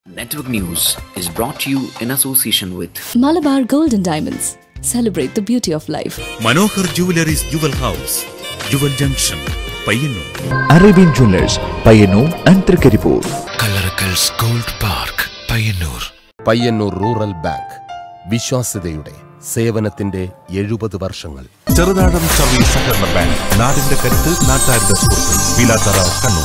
Network News is brought to you in association with Malabar Gold and Diamonds. Celebrate the beauty of life. Manohar Jewellery's Jewel House, Jewel Junction, Payyannur. Arabian Jewelers, Payyannur and Trikkaripur. Kallarakal's Gold Park, Payyannur. Payyannur rural bank വിശ്വാസ്യതയുടെ സേവനത്തിന്റെ 70 വർഷങ്ങൾ. Cheruthazham service സഹകരണ bank, നാടിന്റെ കരുത്ത്, നാട്ടാരുടെ സുഹൃത്ത്, വിലാത്തറ, കണ്ണൂർ.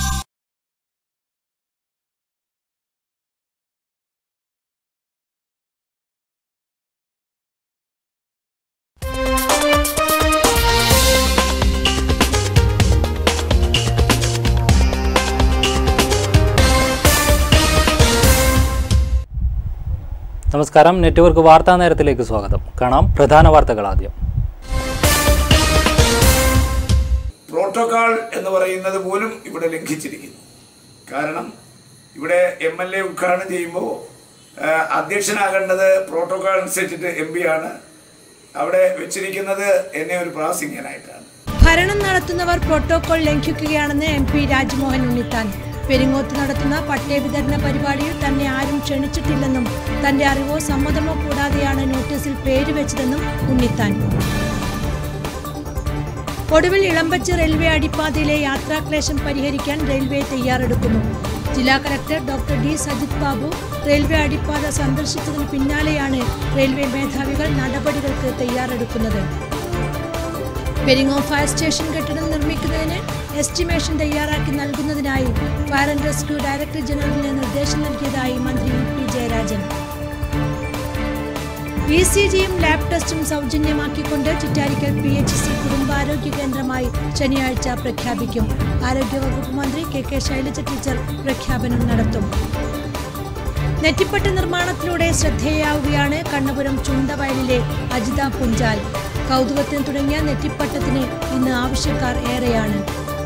നമസ്കാരം. Network വാർത്താ നേരത്തിലേക്ക് സ്വാഗതം. കാണാം പ്രധാന വാർത്തകൾ ആദ്യം. പ്രോട്ടോകോൾ എന്ന് പറയുന്നത് പോലും ഇവിടെ ലംഘിച്ചിരിക്കുന്നു. കാരണം ഇവിടെ MLA ഉദ്ഘാടനം ചെയ്യുമ്പോൾ അധ്യക്ഷനാകേണ്ടത് പ്രോട്ടോകോൾ അനുസരിച്ചിട്ട് MP ആണ്. അവിടെ വെച്ചിരിക്കുന്നത് എന്നെ ഒരു പ്രാസിംഗനായിട്ടാണ്. ഭരണം നടത്തുന്നവർ പ്രോട്ടോകോൾ ലംഘിക്കുകയാണെന്ന് MP രാജ്മോഹൻ ഉണ്ണിത്താൻ. പെരിങ്ങോത്ത് നടത്തുന്ന പട്ടയ വിതരണ പരിപാടിയിൽ തന്നെ ആരും ക്ഷണിച്ചിട്ടില്ലെന്നും തന്റെ അറിവോ സമ്മതമോ കൂടാതെയാണ് നോട്ടീസിൽ പേര് വെച്ചതെന്നും ഉണ്ണിത്താൻ. ഒടുവിൽ ഇളമ്പച്ചി റെയിൽവേ അടിപ്പാതയിലെ യാത്രാക്ലേശം പരിഹരിക്കാൻ റെയിൽവേ തയ്യാറെടുക്കുന്നു. ജില്ലാ collector doctor D Sajith Babu railway അടിപ്പാത സന്ദർശിച്ചതിന് പിന്നാലെയാണ് റെയിൽവേ മേധാവികൾ നടപടികൾക്ക് തയ്യാറെടുക്കുന്നത്. പെരിങ്ങോ ഫയർ സ്റ്റേഷൻ കെട്ടിടം നിർമ്മിക്കുന്നതിന് എസ്റ്റിമേഷൻ തയ്യാറാക്കി നൽകുന്നതിനായി ഫയർ ആൻഡ് റെസ്ക്യൂ ഡയറക്ടർ ജനറലിന് നിർദ്ദേശം നൽകിയതായി മന്ത്രി P ജയരാജൻ. ECGയും ലാബ് ടെസ്റ്റും സൗജന്യമാക്കിക്കൊണ്ട് ചിറ്റാരിക്കൽ PHC കുടുംബാരോഗ്യ കേന്ദ്രമായി ശനിയാഴ്ച പ്രഖ്യാപിക്കും. ആരോഗ്യവകുപ്പ് മന്ത്രി KK ശൈലജ ടീച്ചർ പ്രഖ്യാപനം നടത്തും. നെറ്റിപ്പട്ട് നിർമ്മാണത്തിലൂടെ ശ്രദ്ധേയാവുകയാണ് കണ്ണപുരം ചുണ്ടവയലിലെ അജിത പുഞ്ചാൽ. കൗതുകത്തിന് തുടങ്ങിയ നെറ്റിപ്പട്ടത്തിന് ഇന്ന് ആവശ്യക്കാർ ഏറെയാണ്.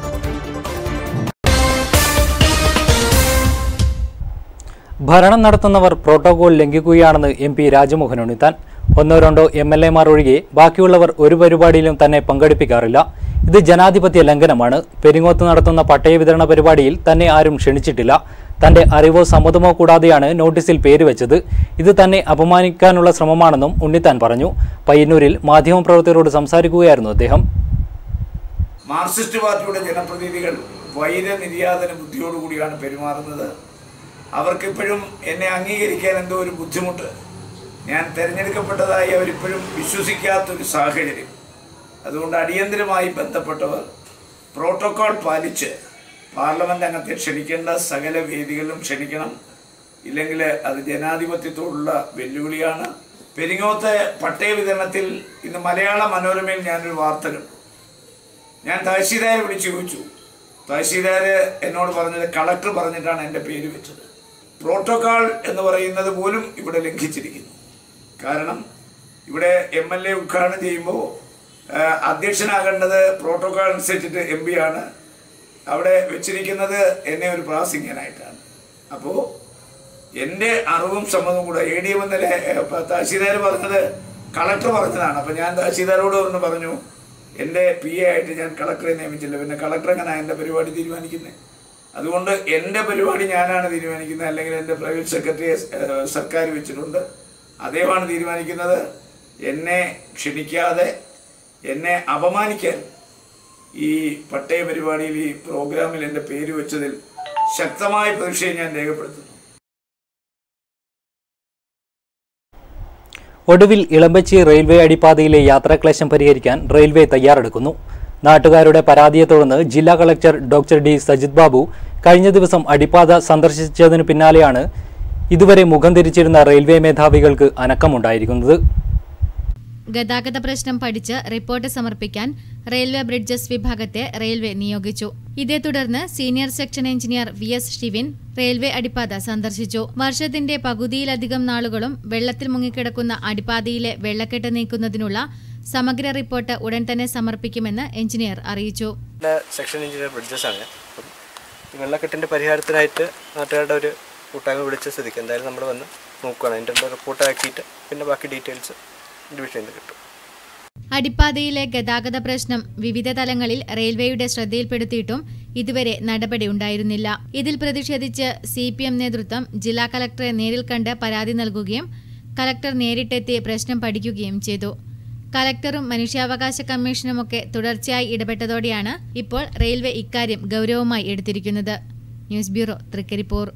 ഭരണം നടത്തുന്നവർ പ്രോട്ടോകോൾ ലംഘിക്കുകയാണെന്ന് MP രാജ്മോഹൻ ഉണ്ണിത്താൻ. ഒന്നോ രണ്ടോ MLAമാർ ഒഴികെ ബാക്കിയുള്ളവർ ഒരു പരിപാടിയിലും തന്നെ പങ്കെടുപ്പിക്കാറില്ല. ഇത് ജനാധിപത്യ ലംഘനമാണ്. പെരിങ്ങോത്ത് നടത്തുന്ന പട്ടയ വിതരണ പരിപാടിയിൽ തന്നെ ആരും ക്ഷണിച്ചിട്ടില്ല. തന്റെ അറിവോ സമ്മതമോ കൂടാതെയാണ് നോട്ടീസിൽ പേര് വെച്ചത്. ഇത് തന്നെ അപമാനിക്കാനുള്ള ശ്രമമാണെന്നും ഉണ്ണിത്താൻ പറഞ്ഞു. പയ്യന്നൂരിൽ മാധ്യമപ്രവർത്തകരോട് സംസാരിക്കുകയായിരുന്നു അദ്ദേഹം. മാർക്സിസ്റ്റ് പാർട്ടിയുടെ ജനപ്രതിനിധികൾ വൈരനിര്യാതന ബുദ്ധിയോടുകൂടിയാണ് പെരുമാറുന്നത്. അവർക്കിപ്പോഴും എന്നെ അംഗീകരിക്കാൻ എന്തോ ഒരു ബുദ്ധിമുട്ട്. ഞാൻ തിരഞ്ഞെടുക്കപ്പെട്ടതായി അവരിപ്പോഴും വിശ്വസിക്കാത്തൊരു സാഹചര്യം. അതുകൊണ്ട് അടിയന്തരമായി ബന്ധപ്പെട്ടവർ പ്രോട്ടോകോൾ പാലിച്ച് പാർലമെന്റ് അംഗത്തെ ക്ഷണിക്കേണ്ട സകല വേദികളിലും ക്ഷണിക്കണം. ഇല്ലെങ്കിൽ അത് ജനാധിപത്യത്തോടുള്ള വെല്ലുവിളിയാണ്. പെരിങ്ങോത്തെ പട്ടയ വിതരണത്തിൽ ഇന്ന് മലയാള മനോരമയിൽ ഞാനൊരു വാർത്ത കണ്ടു. ഞാൻ തഹസീൽദാരെ വിളിച്ചു ചോദിച്ചു. തഹസീൽദാർ എന്നോട് പറഞ്ഞത് കളക്ടർ പറഞ്ഞിട്ടാണ് എൻ്റെ പേര് വെച്ചത്. പ്രോട്ടോകോൾ എന്ന് പറയുന്നത് പോലും ഇവിടെ ലംഘിച്ചിരിക്കുന്നു. കാരണം ഇവിടെ MLA ഉദ്ഘാടനം ചെയ്യുമ്പോൾ അധ്യക്ഷനാകേണ്ടത് പ്രോട്ടോകോൾ അനുസരിച്ചിട്ട് MP ആണ്. അവിടെ വെച്ചിരിക്കുന്നത് എന്നെ ഒരു പ്രാസിംഗനായിട്ടാണ്. അപ്പോൾ എൻ്റെ അറിവും സമ്മതവും കൂടെ ADM എന്നല്ലേ തഹസീൽദാർ പറഞ്ഞത് കളക്ടർ പറഞ്ഞതാണ്. അപ്പോൾ ഞാൻ തഹസീൽദാരോട് ഒന്ന് പറഞ്ഞു, എൻ്റെ PA ആയിട്ട് ഞാൻ കളക്ടറെ നിയമിച്ചില്ല. പിന്നെ കളക്ടർ എങ്ങനെയാണ് എൻ്റെ പരിപാടി തീരുമാനിക്കുന്നത്? അതുകൊണ്ട് എൻ്റെ പരിപാടി ഞാനാണ് തീരുമാനിക്കുന്നത്. അല്ലെങ്കിൽ എൻ്റെ പ്രൈവറ്റ് സെക്രട്ടറിയെ സർക്കാർ വെച്ചിട്ടുണ്ട്, അദ്ദേഹമാണ് തീരുമാനിക്കുന്നത്. എന്നെ ക്ഷണിക്കാതെ എന്നെ അപമാനിക്കാൻ ഈ പട്ടയ പരിപാടിയിൽ ഈ പ്രോഗ്രാമിൽ എൻ്റെ പേര് വെച്ചതിൽ ശക്തമായ പ്രതിഷേധം ഞാൻ രേഖപ്പെടുത്തുന്നു. ഒടുവിൽ ഇളമ്പച്ചി റെയിൽവേ അടിപ്പാതയിലെ യാത്രാക്ലേശം പരിഹരിക്കാൻ റെയിൽവേ തയ്യാറെടുക്കുന്നു. നാട്ടുകാരുടെ പരാതിയെ തുടർന്ന് ജില്ലാ collector doctor D Sajith Babu കഴിഞ്ഞ ദിവസം അടിപ്പാത സന്ദർശിച്ചതിനു പിന്നാലെയാണ് ഇതുവരെ മുഖം തിരിച്ചിരുന്ന റെയിൽവേ മേധാവികൾക്ക് അനക്കമുണ്ടായിരിക്കുന്നത്. ഗതാഗത പ്രശ്നം പഠിച്ച് റിപ്പോർട്ട് സമർപ്പിക്കാൻ റെയിൽവേ ബ്രിഡ്ജസ് വിഭാഗത്തെ റെയിൽവേ നിയോഗിച്ചു. ഇതേ തുടർന്ന് senior section engineer VS Shivin railway അടിപ്പാത സന്ദർശിച്ചു. വർഷത്തിന്റെ പകുതിയിലധികം നാളുകളും വെള്ളത്തിൽ മുങ്ങിക്കിടക്കുന്ന അടിപ്പാതയിലെ വെള്ളക്കെട്ട് നീക്കുന്നതിനുള്ള സമഗ്ര റിപ്പോർട്ട് ഉടൻ തന്നെ സമർപ്പിക്കുമെന്ന് എഞ്ചിനീയർ അറിയിച്ചു. സെക്ഷൻ എഞ്ചിനീയർ ബ്രിഡ്ജസ് ആണ്. വെള്ളക്കെട്ടിന്റെ പരിഹാരത്തിനായിട്ട് നാട്ടുകാരുടെ ഒരു കൂട്ടായ്മ വിളിച്ച സ്ഥിതിക്ക് എന്തായാലും നമ്മൾ വന്ന് നോക്കുകയാണ്. അതിൻ്റെ റിപ്പോർട്ടാക്കിയിട്ട് പിന്നെ ബാക്കി ഡീറ്റെയിൽസ് ഡിവിഷനിൽ കിട്ടും. അടിപ്പാതയിലെ ഗതാഗത പ്രശ്നം വിവിധ തലങ്ങളിൽ റെയിൽവേയുടെ ശ്രദ്ധയിൽപ്പെടുത്തിയിട്ടും ഇതുവരെ നടപടി ഉണ്ടായിരുന്നില്ല. ഇതിൽ പ്രതിഷേധിച്ച് CPM നേതൃത്വം ജില്ലാ കളക്ടറെ നേരിൽ കണ്ട് പരാതി നൽകുകയും കളക്ടർ നേരിട്ടെത്തി പ്രശ്നം പഠിക്കുകയും ചെയ്തു. കളക്ടറും മനുഷ്യാവകാശ കമ്മീഷനുമൊക്കെ തുടർച്ചയായി ഇടപെട്ടതോടെയാണ് ഇപ്പോൾ റെയിൽവേ ഇക്കാര്യം ഗൗരവമായി എടുത്തിരിക്കുന്നത്. News bureau, Thrikaripur.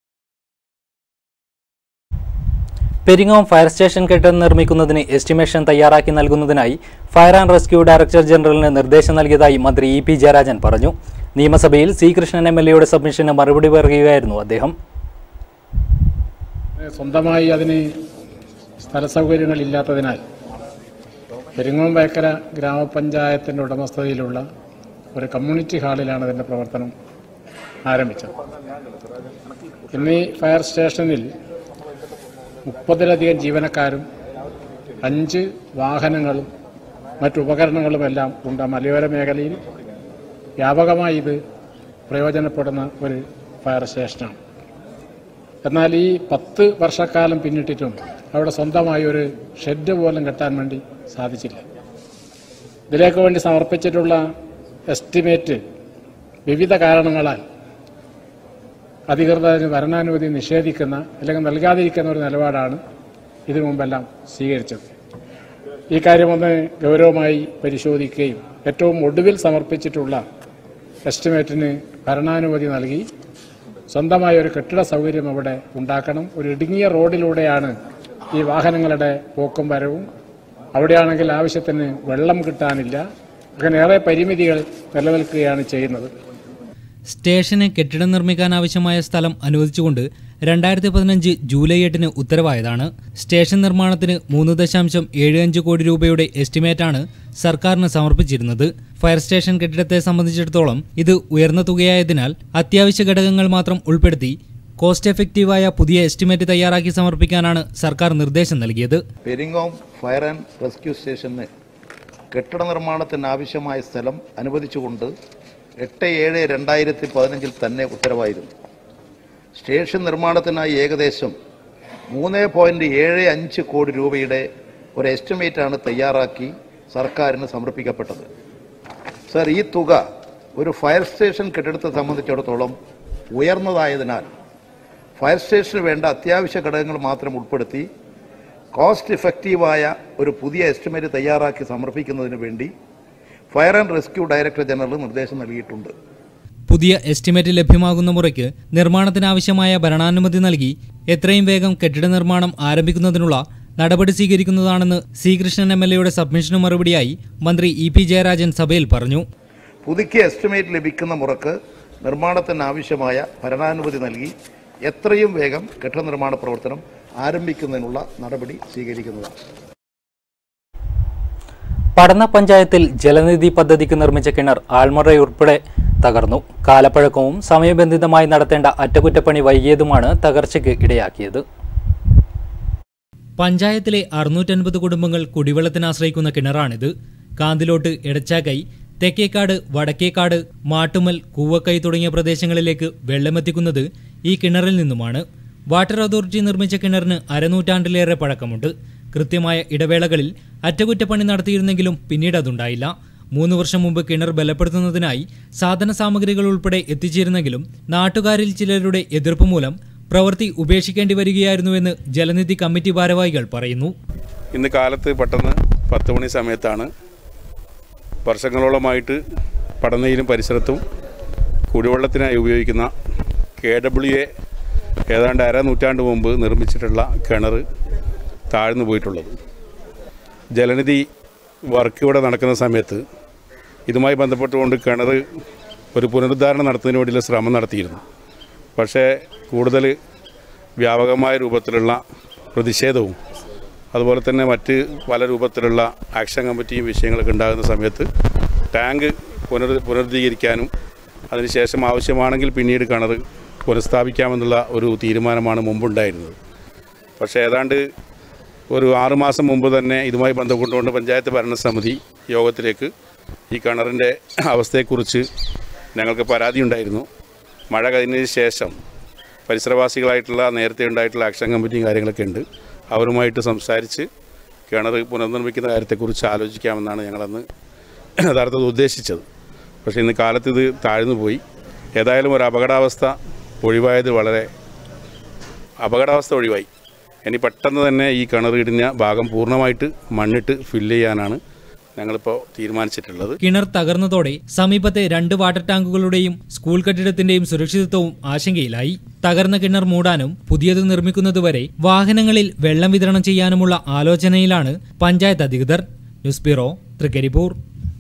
Peringome fire station കെട്ടിടം നിർമ്മിക്കുന്നതിന് എസ്റ്റിമേഷൻ തയ്യാറാക്കി നൽകുന്നതിനായി ഫയർ ആൻഡ് റെസ്ക്യൂ ഡയറക്ടർ ജനറലിന് നിർദ്ദേശം നൽകിയതായി മന്ത്രി EP ജയരാജൻ പറഞ്ഞു. നിയമസഭയിൽ C. കൃഷ്ണൻ MLAയുടെ സബ്മിഷന് മറുപടി പറയുകയായിരുന്നു അദ്ദേഹം. സ്വന്തമായി അതിന് സ്ഥലസൗകര്യങ്ങളില്ലാത്തതിനാൽ പെരിങ്ങോം വയക്കര ഗ്രാമപഞ്ചായത്തിൻ്റെ ഉടമസ്ഥതയിലുള്ള ഒരു കമ്മ്യൂണിറ്റി ഹാളിലാണ് അതിൻ്റെ പ്രവർത്തനം ആരംഭിച്ചത്. ഇന്ന് ഈ ഫയർ സ്റ്റേഷനിൽ 30-ലധികം ജീവനക്കാരും 5 വാഹനങ്ങളും മറ്റുപകരണങ്ങളുമെല്ലാം ഉണ്ട്. മലയോര മേഖലയിൽ വ്യാപകമായി ഇത് പ്രയോജനപ്പെടുന്ന ഒരു ഫയർ സ്റ്റേഷനാണ്. എന്നാൽ ഈ 10 വർഷക്കാലം പിന്നിട്ടിട്ടും അവിടെ സ്വന്തമായി ഒരു ഷെഡ് പോലും കെട്ടാൻ വേണ്ടി സാധിച്ചില്ല. ഇതിലേക്ക് വേണ്ടി സമർപ്പിച്ചിട്ടുള്ള എസ്റ്റിമേറ്റ് വിവിധ കാരണങ്ങളാൽ അധികൃതർ ഭരണാനുമതി നിഷേധിക്കുന്ന അല്ലെങ്കിൽ നൽകാതിരിക്കുന്ന ഒരു നിലപാടാണ് ഇതിനു മുമ്പെല്ലാം സ്വീകരിച്ചത്. ഈ കാര്യമൊന്ന് ഗൗരവമായി പരിശോധിക്കുകയും ഏറ്റവും ഒടുവിൽ സമർപ്പിച്ചിട്ടുള്ള എസ്റ്റിമേറ്റിന് ഭരണാനുമതി നൽകി സ്വന്തമായ ഒരു കെട്ടിട സൗകര്യം അവിടെ ഉണ്ടാക്കണം. ഒരു ഇടുങ്ങിയ റോഡിലൂടെയാണ് ഈ വാഹനങ്ങളുടെ പോക്കും വരവും. അവിടെയാണെങ്കിൽ ആവശ്യത്തിന് വെള്ളം കിട്ടാനില്ല. അങ്ങനെ ഏറെ പരിമിതികൾ നിലനിൽക്കുകയാണ് ചെയ്യുന്നത്. സ്റ്റേഷന് കെട്ടിടം നിർമ്മിക്കാനാവശ്യമായ സ്ഥലം അനുവദിച്ചുകൊണ്ട് 2015 ജൂലൈ 8 ഉത്തരവായതാണ്. സ്റ്റേഷൻ നിർമ്മാണത്തിന് 3.75 കോടി രൂപയുടെ എസ്റ്റിമേറ്റാണ് സർക്കാരിന് സമർപ്പിച്ചിരുന്നത്. ഫയർ സ്റ്റേഷൻ കെട്ടിടത്തെ സംബന്ധിച്ചിടത്തോളം ഇത് ഉയർന്ന തുകയായതിനാൽ അത്യാവശ്യ ഘടകങ്ങൾ മാത്രം ഉൾപ്പെടുത്തി കോസ്റ്റ് എഫക്റ്റീവായ പുതിയ എസ്റ്റിമേറ്റ് തയ്യാറാക്കി സമർപ്പിക്കാനാണ് സർക്കാർ നിർദ്ദേശം നൽകിയത്. പെരിങ്ങോം ഫയർ ആൻഡ് റെസ്ക്യൂ സ്റ്റേഷന് കെട്ടിട നിർമ്മാണത്തിന് ആവശ്യമായ സ്ഥലം അനുവദിച്ചുകൊണ്ട് 8/7/2015 തന്നെ ഉത്തരവായിരുന്നു. സ്റ്റേഷൻ നിർമ്മാണത്തിനായി ഏകദേശം 3.75 കോടി രൂപയുടെ ഒരു എസ്റ്റിമേറ്റാണ് തയ്യാറാക്കി സർക്കാരിന് സമർപ്പിക്കപ്പെട്ടത്. സർ, ഈ തുക ഒരു ഫയർ സ്റ്റേഷൻ കെട്ടിടത്തെ സംബന്ധിച്ചിടത്തോളം ഉയർന്നതായതിനാൽ ഫയർ സ്റ്റേഷന് വേണ്ട അത്യാവശ്യ ഘടകങ്ങൾ മാത്രം ഉൾപ്പെടുത്തി കോസ്റ്റ് ഇഫക്റ്റീവായ ഒരു പുതിയ എസ്റ്റിമേറ്റ് തയ്യാറാക്കി സമർപ്പിക്കുന്നതിന് വേണ്ടി fire and rescue director general നിർദ്ദേശം നൽകിയിട്ടുണ്ട്. പുതിയ എസ്റ്റിമേറ്റ് ലഭ്യമാകുന്ന മുറയ്ക്ക് നിർമ്മാണത്തിനാവശ്യമായ ഭരണാനുമതി നൽകി എത്രയും വേഗം കെട്ടിട നിർമ്മാണം ആരംഭിക്കുന്നതിനുള്ള നടപടി സ്വീകരിക്കുന്നതാണെന്ന് C. കൃഷ്ണൻ MLAയുടെ സബ്മിഷന് മറുപടിയായി മന്ത്രി EP ജയരാജൻ സഭയിൽ പറഞ്ഞു. പുതുക്കിയ എസ്റ്റിമേറ്റ് ലഭിക്കുന്ന മുറക്ക് നിർമ്മാണത്തിനാവശ്യമായ ഭരണാനുമതി നൽകി എത്രയും വേഗം കെട്ടിട നിർമ്മാണ പ്രവർത്തനം ആരംഭിക്കുന്നതിനുള്ള നടപടി സ്വീകരിക്കുന്നതാണ്. പടന്ന പഞ്ചായത്തിൽ ജലനിധി പദ്ധതിക്ക് നിർമ്മിച്ച കിണർ ആൾമറയുൾപ്പെടെ തകർന്നു. കാലപ്പഴക്കവും സമയബന്ധിതമായി നടത്തേണ്ട അറ്റകുറ്റപ്പണി വൈകിയതുമാണ് തകർച്ചയ്ക്ക് ഇടയാക്കിയത്. പഞ്ചായത്തിലെ 650 കുടുംബങ്ങൾ കുടിവെള്ളത്തിന് ആശ്രയിക്കുന്ന കിണറാണിത്. കാന്തിലോട്ട്, എടച്ചാക്കൈ, തെക്കേക്കാട്, വടക്കേക്കാട്, മാട്ടുമൽ, കൂവക്കൈ തുടങ്ങിയ പ്രദേശങ്ങളിലേക്ക് വെള്ളമെത്തിക്കുന്നത് ഈ കിണറിൽ നിന്നുമാണ്. വാട്ടർ അതോറിറ്റി നിർമ്മിച്ച കിണറിന് അരനൂറ്റാണ്ടിലേറെ പഴക്കമുണ്ട്. കൃത്യമായ ഇടവേളകളിൽ അറ്റകുറ്റപ്പണി നടത്തിയിരുന്നെങ്കിലും പിന്നീട് അതുണ്ടായില്ല. 3 വർഷം മുമ്പ് കിണർ ബലപ്പെടുത്തുന്നതിനായി സാധന സാമഗ്രികൾ ഉൾപ്പെടെ എത്തിച്ചേരുന്നെങ്കിലും നാട്ടുകാരിൽ ചിലരുടെ എതിർപ്പ് മൂലം പ്രവൃത്തി ഉപേക്ഷിക്കേണ്ടി വരികയായിരുന്നുവെന്ന് ജലനിധി കമ്മിറ്റി ഭാരവാഹികൾ പറയുന്നു. ഇന്ന് കാലത്ത് പെട്ടെന്ന് 10 മണി സമയത്താണ് വർഷങ്ങളോളമായിട്ട് പടന്നയിലും പരിസരത്തും കുടിവെള്ളത്തിനായി ഉപയോഗിക്കുന്ന KWA ഏതാണ്ട് അരനൂറ്റാണ്ട് മുമ്പ് നിർമ്മിച്ചിട്ടുള്ള കിണർ താഴ്ന്നു പോയിട്ടുള്ളത്. ജലനിധി വർക്ക് ഇവിടെ നടക്കുന്ന സമയത്ത് ഇതുമായി ബന്ധപ്പെട്ടുകൊണ്ട് കിണർ ഒരു പുനരുദ്ധാരണം നടത്തുന്നതിന് വേണ്ടിയുള്ള ശ്രമം നടത്തിയിരുന്നു. പക്ഷേ കൂടുതൽ വ്യാപകമായ രൂപത്തിലുള്ള പ്രതിഷേധവും അതുപോലെ തന്നെ മറ്റ് പല രൂപത്തിലുള്ള ആക്ഷൻ കമ്മിറ്റിയും വിഷയങ്ങളൊക്കെ ഉണ്ടാകുന്ന സമയത്ത് ടാങ്ക് പുനരുദ്ധീകരിക്കാനും അതിനുശേഷം ആവശ്യമാണെങ്കിൽ പിന്നീട് കിണർ പുനഃസ്ഥാപിക്കാമെന്നുള്ള ഒരു തീരുമാനമാണ് മുമ്പുണ്ടായിരുന്നത്. പക്ഷേ ഏതാണ്ട് ഒരു 6 മാസം മുമ്പ് തന്നെ ഇതുമായി ബന്ധപ്പെട്ടുകൊണ്ട് പഞ്ചായത്ത് ഭരണസമിതി യോഗത്തിലേക്ക് ഈ കിണറിൻ്റെ അവസ്ഥയെക്കുറിച്ച് ഞങ്ങൾക്ക് പരാതി ഉണ്ടായിരുന്നു. മഴ കഴിഞ്ഞതിന് ശേഷം പരിസരവാസികളായിട്ടുള്ള നേരത്തെ ഉണ്ടായിട്ടുള്ള ആക്ഷൻ കമ്മിറ്റിയും കാര്യങ്ങളൊക്കെ ഉണ്ട്. അവരുമായിട്ട് സംസാരിച്ച് കിണർ പുനർനിർമ്മിക്കുന്ന കാര്യത്തെക്കുറിച്ച് ആലോചിക്കാമെന്നാണ് ഞങ്ങളന്ന് യഥാർത്ഥത്തിൽ ഉദ്ദേശിച്ചത്. പക്ഷേ ഇന്ന് കാലത്ത് ഇത് താഴ്ന്നു പോയി. ഏതായാലും ഒരു അപകടാവസ്ഥ ഒഴിവായി. ഇനി പെട്ടെന്ന് തന്നെ ഈ കിണർ ഇടിഞ്ഞ ഭാഗം പൂർണ്ണമായിട്ട് മണ്ണിട്ട് ഫില്ല് ചെയ്യാനാണ് ഞങ്ങളിപ്പോൾ തീരുമാനിച്ചിട്ടുള്ളത്. കിണർ തകർന്നതോടെ സമീപത്തെ 2 വാട്ടർ ടാങ്കുകളുടെയും സ്കൂൾ കെട്ടിടത്തിന്റെയും സുരക്ഷിതത്വവും ആശങ്കയിലായി. തകർന്ന കിണർ മൂടാനും പുതിയത് നിർമ്മിക്കുന്നതുവരെ വാഹനങ്ങളിൽ വെള്ളം വിതരണം ചെയ്യാനുമുള്ള ആലോചനയിലാണ് പഞ്ചായത്ത് അധികൃതർ. News bureau, Thrikaripur.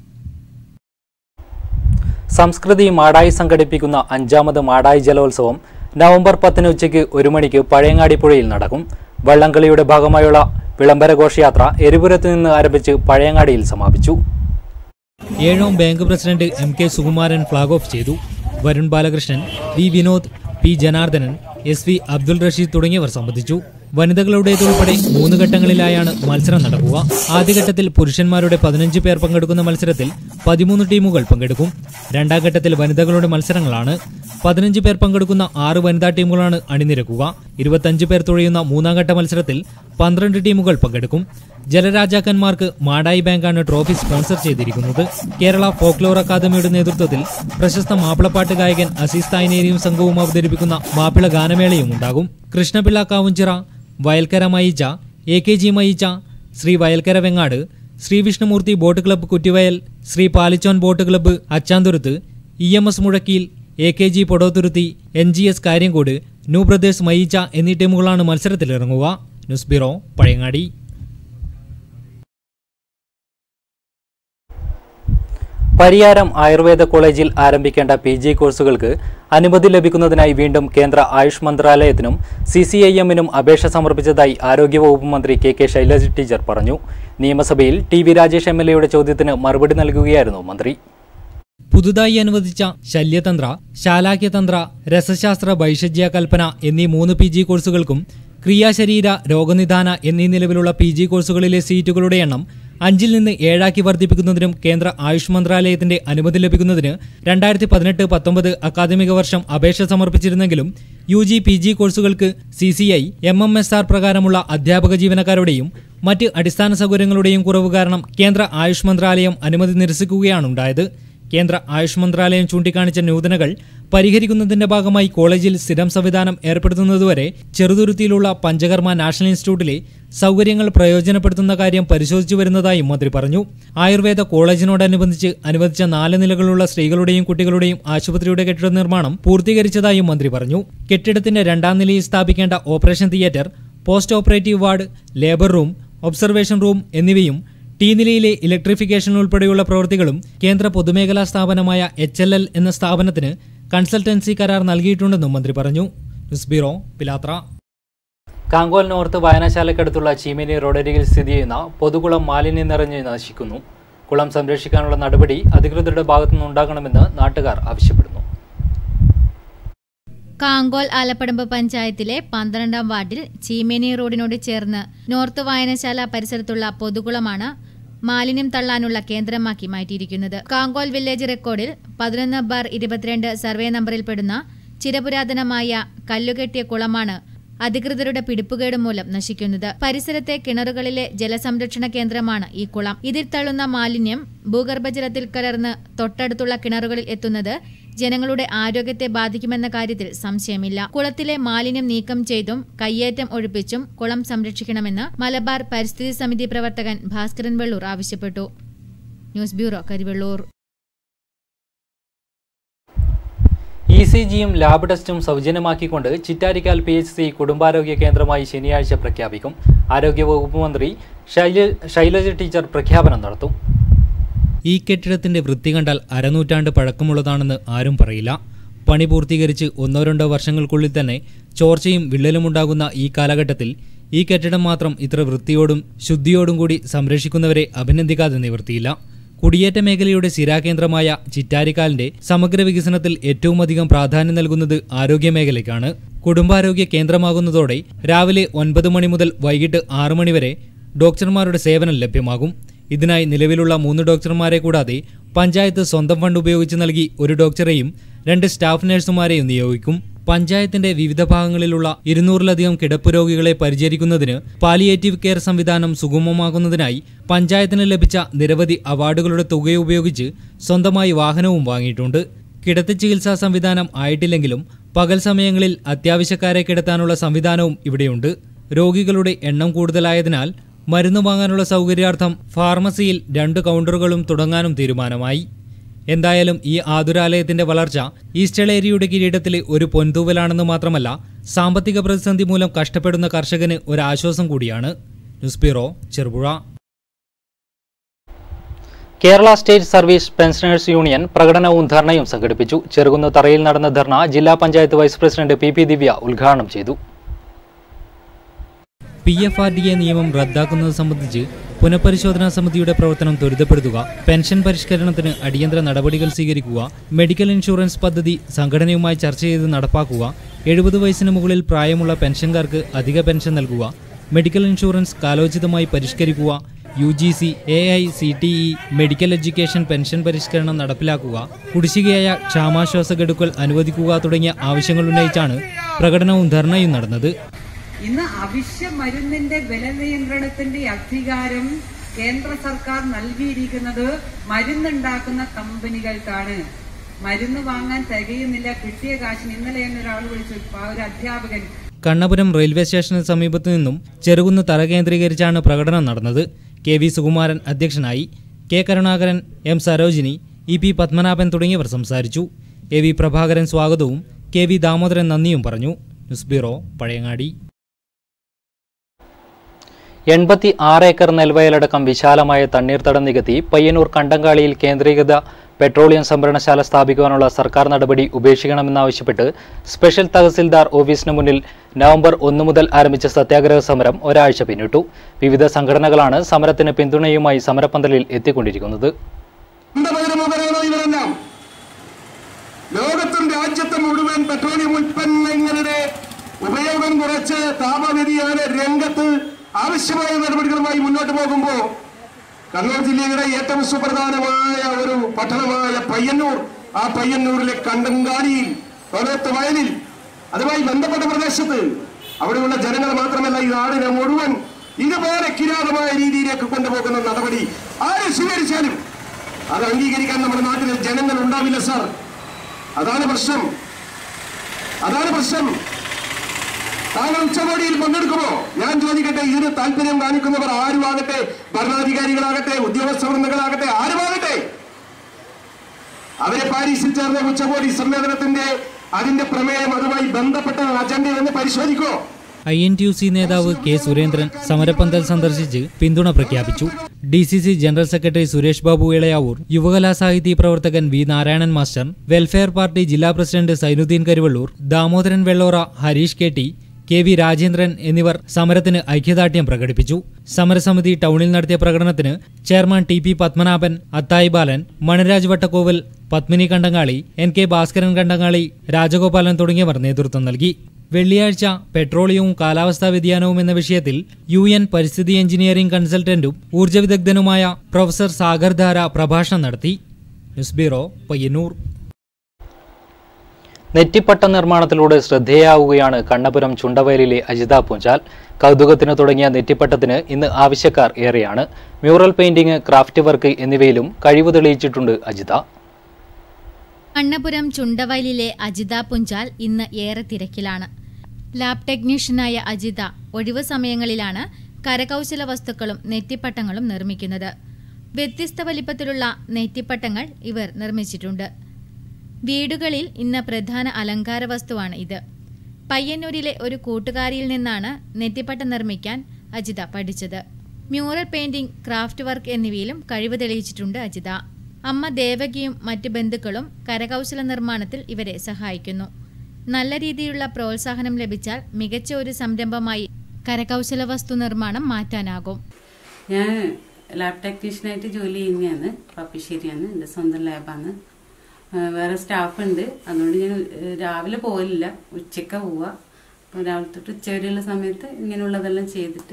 സംസ്കൃതി മാടായി സംഘടിപ്പിക്കുന്ന 5ാമത് മാടായി ജലോത്സവം നവംബർ 10 ഉച്ചയ്ക്ക് 1 മണിക്ക് പഴയങ്ങാടി പുഴയിൽ നടക്കും. വള്ളംകളിയുടെ ഭാഗമായുള്ള വിളംബര ഘോഷയാത്ര എരിപുരത്ത് നിന്ന് ആരംഭിച്ച് പഴയങ്ങാടിയിൽ സമാപിച്ചു. 7ാം bank president MK Sukumaran flag off ചെയ്തു. Varun Balakrishnan, V Vinod, P Janardhanan, SV Abdul Rasheed തുടങ്ങിയവർ സംബന്ധിച്ചു. വനിതകളുടേതുൾപ്പെടെ 3 ഘട്ടങ്ങളിലായാണ് മത്സരം നടക്കുക. ആദ്യഘട്ടത്തിൽ പുരുഷന്മാരുടെ 15 പേർ പങ്കെടുക്കുന്ന മത്സരത്തിൽ 13 ടീമുകൾ പങ്കെടുക്കും. 2ാം ഘട്ടത്തിൽ വനിതകളുടെ മത്സരങ്ങളാണ്. 15 പേർ പങ്കെടുക്കുന്ന 6 വനിതാ ടീമുകളാണ് അണിനിരക്കുക. 25 പേർ തുഴയുന്ന 3ാം ഘട്ട മത്സരത്തിൽ 12 ടീമുകൾ പങ്കെടുക്കും. ജലരാജാക്കന്മാർക്ക് മാടായി ബാങ്കാണ് ട്രോഫി സ്പോൺസർ ചെയ്തിരിക്കുന്നത്. കേരള ഫോക്ലോർ അക്കാദമിയുടെ നേതൃത്വത്തിൽ പ്രശസ്ത മാപ്പിളപ്പാട്ട് ഗായകൻ അസീസ് തായ്നേരിയും സംഘവും അവതരിപ്പിക്കുന്ന മാപ്പിള ഗാനമേളയും ഉണ്ടാകും. Krishnapillai Kavunchira, Vayalkkara Mayichcha, AKG Mayichcha, Shri Vayalkkara Vengad, Shri Vishnumoorthy boat club Kuttivayal, Shri Palichon boat club Achanthuruthu, EMS Muzhakkiyil, AKG Podothuruthi, NGS Karyankode, new brothers Mayichcha എന്നീ ടീമുകളാണ് മത്സരത്തിലിറങ്ങുക. News bureau, Pazhayangadi. പരിയാരം ആയുർവേദ കോളേജിൽ ആരംഭിക്കേണ്ട PG കോഴ്സുകൾക്ക് അനുമതി ലഭിക്കുന്നതിനായി വീണ്ടും കേന്ദ്ര ആയുഷ് മന്ത്രാലയത്തിനും CCIM-നും അപേക്ഷ സമർപ്പിച്ചതായി ആരോഗ്യവകുപ്പ് മന്ത്രി KK ശൈലജ ടീച്ചർ പറഞ്ഞു. നിയമസഭയിൽ TV രാജേഷ് MLA-യുടെ ചോദ്യത്തിന് മറുപടി നൽകുകയായിരുന്നു മന്ത്രി. പുതുതായി അനുവദിച്ച ശല്യതന്ത്ര, ശാലാക്യതന്ത്ര, രസശാസ്ത്ര ഭൈഷജ്യ കൽപ്പന എന്നീ 3 PG കോഴ്സുകൾക്കും ക്രിയാശരീര രോഗനിദാന എന്നീ നിലവിലുള്ള PG കോഴ്സുകളിലെ സീറ്റുകളുടെ എണ്ണം 5-ൽ നിന്ന് 7 വർദ്ധിപ്പിക്കുന്നതിനും കേന്ദ്ര ആയുഷ് മന്ത്രാലയത്തിന്റെ അനുമതി ലഭിക്കുന്നതിന് 2018-19 അക്കാദമിക വർഷം അപേക്ഷ സമർപ്പിച്ചിരുന്നെങ്കിലും UG PG കോഴ്സുകൾക്ക് CCI MMSR പ്രകാരമുള്ള അധ്യാപക ജീവനക്കാരുടെയും മറ്റ് അടിസ്ഥാന സൗകര്യങ്ങളുടെയും കുറവ് കാരണം കേന്ദ്ര ആയുഷ് മന്ത്രാലയം അനുമതി നിരസിക്കുകയാണുണ്ടായത്. കേന്ദ്ര ആയുഷ് മന്ത്രാലയം ചൂണ്ടിക്കാണിച്ച ന്യൂനതകൾ പരിഹരിക്കുന്നതിന്റെ ഭാഗമായി കോളേജിൽ സ്ഥിരം സംവിധാനം ഏർപ്പെടുത്തുന്നതുവരെ ചെറുതുരുത്തിയിലുള്ള പഞ്ചകർമ്മ നാഷണൽ ഇൻസ്റ്റിറ്റ്യൂട്ടിലെ സൗകര്യങ്ങൾ പ്രയോജനപ്പെടുത്തുന്ന കാര്യം പരിശോധിച്ചു വരുന്നതായും മന്ത്രി പറഞ്ഞു. ആയുർവേദ കോളേജിനോടനുബന്ധിച്ച് അനുവദിച്ച 4 നിലകളുള്ള സ്ത്രീകളുടെയും കുട്ടികളുടെയും ആശുപത്രിയുടെ കെട്ടിട നിർമ്മാണം പൂർത്തീകരിച്ചതായും മന്ത്രി പറഞ്ഞു. കെട്ടിടത്തിന്റെ 2ാം നിലയിൽ സ്ഥാപിക്കേണ്ട operation theatre, post operative ward, labour room, observation room എന്നിവയും T നിലയിലെ ഇലക്ട്രിഫിക്കേഷൻ ഉൾപ്പെടെയുള്ള പ്രവൃത്തികളും കേന്ദ്ര പൊതുമേഖലാ സ്ഥാപനമായ HLL എന്ന സ്ഥാപനത്തിന് കൺസൾട്ടൻസി കരാർ നൽകിയിട്ടുണ്ടെന്നും മന്ത്രി പറഞ്ഞു. News bureau, Pilathara. Kankol north വായനശാലയ്ക്കടുത്തുള്ള ചീമേനി റോഡരികിൽ സ്ഥിതി ചെയ്യുന്ന പൊതുകുളം മാലിന്യം നിറഞ്ഞ് നശിക്കുന്നു. കുളം സംരക്ഷിക്കാനുള്ള നടപടി അധികൃതരുടെ ഭാഗത്തുനിന്നുണ്ടാകണമെന്ന് നാട്ടുകാർ ആവശ്യപ്പെടുന്നു. കാങ്കോൽ ആലപ്പടമ്പ് പഞ്ചായത്തിലെ 12ാം വാർഡിൽ ചീമേനി റോഡിനോട് ചേർന്ന് നോർത്ത് വായനശാല പരിസരത്തുള്ള പൊതുകുളമാണ് മാലിന്യം തള്ളാനുള്ള കേന്ദ്രമാക്കി മാറ്റിയിരിക്കുന്നത്. കാങ്കോൽ വില്ലേജ് റെക്കോർഡിൽ 11/22 സർവേ നമ്പറിൽപ്പെടുന്ന ചിരപുരാതനമായ കല്ലുകെട്ടിയ കുളമാണ് അധികൃതരുടെ പിടിപ്പുകേട് മൂലം നശിക്കുന്നത്. പരിസരത്തെ കിണറുകളിലെ ജലസംരക്ഷണ കേന്ദ്രമാണ് ഈ കുളം. ഇതിൽ തള്ളുന്ന മാലിന്യം ഭൂഗർഭജലത്തിൽ കലർന്ന് തൊട്ടടുത്തുള്ള കിണറുകളിൽ എത്തുന്നത് ജനങ്ങളുടെ ആരോഗ്യത്തെ ബാധിക്കുമെന്ന കാര്യത്തിൽ സംശയമില്ല. കുളത്തിലെ മാലിന്യം നീക്കം ചെയ്തും കയ്യേറ്റം ഒഴിപ്പിച്ചും കുളം സംരക്ഷിക്കണമെന്ന് മലബാർ പരിസ്ഥിതി സമിതി പ്രവർത്തകൻ ഭാസ്കരൻ വെള്ളൂർ ആവശ്യപ്പെട്ടു. News bureau, Karivellur. ECG-യും ലാബ് ടെസ്റ്റും സൗജന്യമാക്കിക്കൊണ്ട് ചിറ്റാരിക്കാൽ PHC കുടുംബാരോഗ്യ കേന്ദ്രമായി ശനിയാഴ്ച പ്രഖ്യാപിക്കും. ആരോഗ്യവകുപ്പ് മന്ത്രി ശൈലജ ടീച്ചർ പ്രഖ്യാപനം നടത്തും. ഈ കെട്ടിടത്തിന്റെ വൃത്തി കണ്ടാൽ അരനൂറ്റാണ്ട് പഴക്കമുള്ളതാണെന്ന് ആരും പറയില്ല. പണി പൂർത്തീകരിച്ച് 1-2 വർഷങ്ങൾക്കുള്ളിൽ തന്നെ ചോർച്ചയും വിള്ളലുമുണ്ടാകുന്ന ഈ കാലഘട്ടത്തിൽ ഈ കെട്ടിടം മാത്രം ഇത്ര വൃത്തിയോടും ശുദ്ധിയോടും കൂടി സംരക്ഷിക്കുന്നവരെ അഭിനന്ദിക്കാതെ നിവൃത്തിയില്ല. കുടിയേറ്റ മേഖലയുടെ സ്ഥിരാകേന്ദ്രമായ ചിറ്റാരിക്കാലിന്റെ സമഗ്ര വികസനത്തിൽ ഏറ്റവുമധികം പ്രാധാന്യം നൽകുന്നത് ആരോഗ്യമേഖലയ്ക്കാണ്. കുടുംബാരോഗ്യ കേന്ദ്രമാകുന്നതോടെ രാവിലെ 9 മണി മുതൽ വൈകിട്ട് 6 മണി വരെ ഡോക്ടർമാരുടെ സേവനം ലഭ്യമാകും. ഇതിനായി നിലവിലുള്ള 3 ഡോക്ടർമാരെ കൂടാതെ പഞ്ചായത്ത് സ്വന്തം ഫണ്ട് ഉപയോഗിച്ച് നൽകി 1 ഡോക്ടറെയും 2 സ്റ്റാഫ് നഴ്സുമാരെയും നിയോഗിക്കും. പഞ്ചായത്തിന്റെ വിവിധ ഭാഗങ്ങളിലുള്ള 200-ലധികം കിടപ്പ് രോഗികളെ പരിചരിക്കുന്നതിന് പാലിയേറ്റീവ് കെയർ സംവിധാനം സുഗമമാക്കുന്നതിനായി പഞ്ചായത്തിന് ലഭിച്ച നിരവധി അവാർഡുകളുടെ തുകയുപയോഗിച്ച് സ്വന്തമായി വാഹനവും വാങ്ങിയിട്ടുണ്ട്. കിടത്തി ചികിത്സാ സംവിധാനം ആയിട്ടില്ലെങ്കിലും പകൽ സമയങ്ങളിൽ അത്യാവശ്യക്കാരെ കിടത്താനുള്ള സംവിധാനവും ഇവിടെയുണ്ട്. രോഗികളുടെ എണ്ണം കൂടുതലായതിനാൽ മരുന്ന് വാങ്ങാനുള്ള സൗകര്യാർത്ഥം ഫാർമസിയിൽ 2 കൗണ്ടറുകളും തുടങ്ങാനും തീരുമാനമായി. എന്തായാലും ഈ ആതുരാലയത്തിന്റെ വളർച്ച ഈസ്റ്റേളേരിയുടെ കിരീടത്തിലെ ഒരു പൊൻതൂവലാണെന്ന് മാത്രമല്ല, സാമ്പത്തിക പ്രതിസന്ധി മൂലം കഷ്ടപ്പെടുന്ന കർഷകന് ഒരാശ്വാസം കൂടിയാണ്. News bureau, Cherupuzha. Kerala state service pensioners union പ്രകടനവും ധർണയും സംഘടിപ്പിച്ചു. ചെറുകുന്ന് തറയിൽ നടന്ന ധർണ ജില്ലാ panchayat vice president P Divya ഉദ്ഘാടനം ചെയ്തു. PFRDA നിയമം റദ്ദാക്കുന്നത് സംബന്ധിച്ച് പുനഃപരിശോധനാ സമിതിയുടെ പ്രവർത്തനം ത്വരിതപ്പെടുത്തുക, പെൻഷൻ പരിഷ്കരണത്തിന് അടിയന്തര നടപടികൾ സ്വീകരിക്കുക, മെഡിക്കൽ ഇൻഷുറൻസ് പദ്ധതി സംഘടനയുമായി ചർച്ച ചെയ്ത് നടപ്പാക്കുക, 70 വയസ്സിന് മുകളിൽ പ്രായമുള്ള പെൻഷൻകാർക്ക് അധിക പെൻഷൻ നൽകുക, മെഡിക്കൽ ഇൻഷുറൻസ് കാലോചിതമായി പരിഷ്കരിക്കുക, UGC, AICTE medical education pension പരിഷ്കരണം നടപ്പിലാക്കുക, കുടിശ്ശികയായ ക്ഷാമാശ്വാസ ഗഡുക്കൾ അനുവദിക്കുക തുടങ്ങിയ ആവശ്യങ്ങൾ ഉന്നയിച്ചാണ് പ്രകടനവും ധർണയും നടന്നത്. ഇന്ന് അവശ്യ മരുന്നിന്റെ വില നിയന്ത്രണത്തിന്റെ അധികാരം കേന്ദ്ര സർക്കാർ നൽകിയിരിക്കുന്നത് മരുന്നുണ്ടാക്കുന്ന കമ്പനികൾക്കാണ്. മരുന്ന് വാങ്ങാൻ തികയുന്നില്ല, കിട്ടിയ കാശിന്. ഇന്നലെ എന്നെ ഒരാൾ വിളിച്ചു, ഒരു അധ്യാപകൻ. കണ്ണപുരം റെയിൽവേ സ്റ്റേഷന് സമീപത്തു നിന്നും ചെറുകുന്ന് തറ കേന്ദ്രീകരിച്ചാണ് പ്രകടനം നടന്നത്. KV സുകുമാരൻ അധ്യക്ഷനായി. K Karunakaran, M Sarojini, EP Padmanabhan തുടങ്ങിയവർ സംസാരിച്ചു. AV പ്രഭാകരൻ സ്വാഗതവും KV ദാമോദരൻ നന്ദിയും പറഞ്ഞു. News bureau, Pazhayangadi. 86 ഏക്കർ നെൽവയലടക്കം വിശാലമായ തണ്ണീർത്തടം നികത്തി പയ്യന്നൂർ കണ്ടങ്കാളിയിൽ കേന്ദ്രീകൃത പെട്രോളിയം സംഭരണശാല സ്ഥാപിക്കുവാനുള്ള സർക്കാർ നടപടി ഉപേക്ഷിക്കണമെന്നാവശ്യപ്പെട്ട് സ്പെഷ്യൽ തഹസിൽദാർ ഓഫീസിന് മുന്നിൽ നവംബർ 1 മുതൽ ആരംഭിച്ച സത്യാഗ്രഹ സമരം ഒരാഴ്ച പിന്നിട്ടു. വിവിധ സംഘടനകളാണ് സമരത്തിന് പിന്തുണയുമായി സമരപ്പന്തലിൽ എത്തിക്കൊണ്ടിരിക്കുന്നത്. ലോകത്തും രാജ്യത്തും മുഴുവൻ പെട്രോളിയം ഉൽപ്പന്നങ്ങളുടെ ഉപയോഗം കുറച്ച് താപവ്യതിയാന രംഗത്ത് ആവശ്യമായ നടപടികളുമായി മുന്നോട്ട് പോകുമ്പോൾ കണ്ണൂർ ജില്ലയുടെ ഏറ്റവും സുപ്രധാനമായ ഒരു പട്ടണമായ പയ്യന്നൂർ, ആ പയ്യന്നൂരിലെ കണ്ടങ്കാലിയിൽ, തോരത്ത് വയലിൽ, അതുമായി ബന്ധപ്പെട്ട പ്രദേശത്ത് അവിടെയുള്ള ജനങ്ങൾ മാത്രമല്ല ഈ നാടിനെ മുഴുവൻ ഇതുപോലെ കിരാതമായ രീതിയിലേക്ക് കൊണ്ടുപോകുന്ന നടപടി ആര് സ്വീകരിച്ചാലും അത് അംഗീകരിക്കാൻ നമ്മുടെ നാട്ടിലെ ജനങ്ങൾ ഉണ്ടാവില്ല സാർ. അതാണ് പ്രശ്നം. താങ്കൾ ഉച്ചകോടിയിൽ പങ്കെടുക്കുമോ? ഞാൻ ചോദിക്കട്ടെ, ഇതിന് താല്പര്യം കാണിക്കുന്നവർ ആരുമാകട്ടെ, ഭരണാധികാരികളാകട്ടെ, ഉദ്യോഗസ്ഥ വൃന്ദങ്ങളാകട്ടെ, ആരുമാകട്ടെ, അവരെ പാരീസിൽ ചേർന്ന ഉച്ചകോടി സമ്മേളനത്തിന്റെ അതിന്റെ പ്രമേയം, അതുമായി ബന്ധപ്പെട്ട അജണ്ട എന്ന് പരിശോധിക്കോ? INTUC നേതാവ് K സുരേന്ദ്രൻ സമരപ്പന്തൽ സന്ദർശിച്ച് പിന്തുണ പ്രഖ്യാപിച്ചു. DCC general secretary Suresh Babu Elayavoor, യുവകലാസാഹിത്യ പ്രവർത്തകൻ V Narayanan master, welfare party ജില്ലാ president Zainuddin Karuvallur, Damodaran Vellora, Harish KT, KV Rajendran എന്നിവർ സമരത്തിന് ഐക്യദാർഢ്യം പ്രകടിപ്പിച്ചു. സമരസമിതി ടൗണിൽ നടത്തിയ പ്രകടനത്തിന് chairman TP Padmanabhan, Athayi Balan, Maniraj Vattakkoval, Padmini Kandangali, NK Bhaskaran Kandangali, Rajagopalan തുടങ്ങിയവർ നേതൃത്വം നൽകി. വെള്ളിയാഴ്ച പെട്രോളിയവും കാലാവസ്ഥാ വ്യതിയാനവും എന്ന വിഷയത്തിൽ UN പരിസ്ഥിതി എഞ്ചിനീയറിംഗ് കൺസൾട്ടന്റും ഊർജ്ജ വിദഗ്ധനുമായ പ്രൊഫസർ സാഗർ ധാര പ്രഭാഷണം നടത്തി. News bureau, Payyannur. നെറ്റിപ്പട്ട നിർമ്മാണത്തിലൂടെ ശ്രദ്ധേയാവുകയാണ് കണ്ണപുരം ചുണ്ടവയലിലെ അജിത പൂഞ്ചാൽ. കൗതുകത്തിന് തുടങ്ങിയ നെറ്റിപ്പട്ടത്തിന് ഇന്ന് ആവശ്യക്കാർ ഏറെയാണ്. മ്യൂറൽ പെയിന്റിംഗ്, ക്രാഫ്റ്റ് വർക്ക് എന്നിവയിലും കഴിവ് തെളിയിച്ചിട്ടുണ്ട് അജിത. കണ്ണപുരം ചുണ്ടവയലിലെ അജിത പുഞ്ചാൽ ഇന്ന് ഏറെ തിരക്കിലാണ്. ലാബ് ടെക്നീഷ്യനായ അജിത ഒഴിവു സമയങ്ങളിലാണ് കരകൗശല വസ്തുക്കളും നെറ്റിപ്പട്ടങ്ങളും നിർമ്മിക്കുന്നത്. വ്യത്യസ്ത വലിപ്പത്തിലുള്ള നെറ്റിപ്പട്ടങ്ങൾ ഇവർ നിർമ്മിച്ചിട്ടുണ്ട്. വീടുകളിൽ ഇന്ന് പ്രധാന അലങ്കാര വസ്തുവാണ് ഇത്. പയ്യന്നൂരിലെ ഒരു കൂട്ടുകാരിയിൽ നിന്നാണ് നെറ്റിപ്പട്ടം നിർമ്മിക്കാൻ അജിത പഠിച്ചത്. മ്യൂറൽ പെയിന്റിംഗ്, ക്രാഫ്റ്റ് വർക്ക് എന്നിവയിലും കഴിവ് തെളിയിച്ചിട്ടുണ്ട് അജിത. അമ്മ ദേവകിയും മറ്റ് ബന്ധുക്കളും കരകൗശല നിർമ്മാണത്തിൽ ഇവരെ സഹായിക്കുന്നു. നല്ല രീതിയിലുള്ള പ്രോത്സാഹനം ലഭിച്ചാൽ മികച്ച ഒരു സംരംഭമായി കരകൗശല വസ്തു നിർമ്മാണം മാറ്റാനാകും. ഞാൻ ലാബ് ടെക്നീഷ്യനായിട്ട് ജോലി ചെയ്യുന്നതാണ്. പാപ്പിശ്ശേരിയാണ് എൻ്റെ സ്വന്തം ലാബാണ്. വേറെ സ്റ്റാഫുണ്ട്. അതുകൊണ്ട് ഞാൻ രാവിലെ പോകില്ല, ഉച്ചയ്ക്ക് പോവുക. അപ്പോൾ രാവിലെ തൊട്ട് ഉച്ച വരെയുള്ള സമയത്ത് ഇങ്ങനെയുള്ളതെല്ലാം ചെയ്തിട്ട്